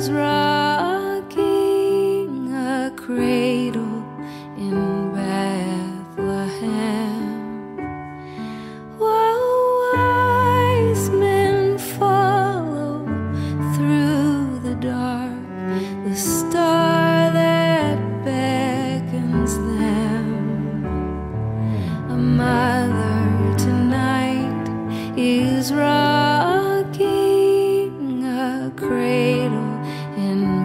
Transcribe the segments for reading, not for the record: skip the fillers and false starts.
is rocking a cradle in Bethlehem, while wise men follow through the dark the star that beckons them. A mother tonight is rocking a cradle in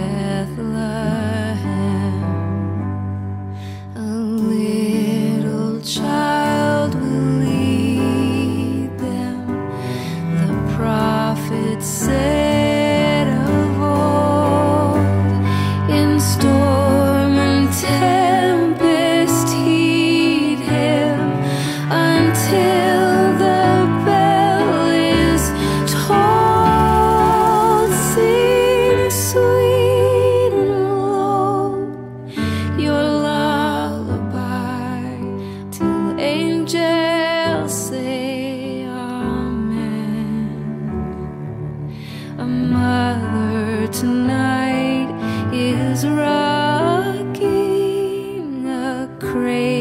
Bethlehem. A little child will lead them, the prophet said of old. In storm and tempest heed him until the bell is tolled. Sing sweet and low your lullaby till angels say amen. A mother tonight is rocking a cradle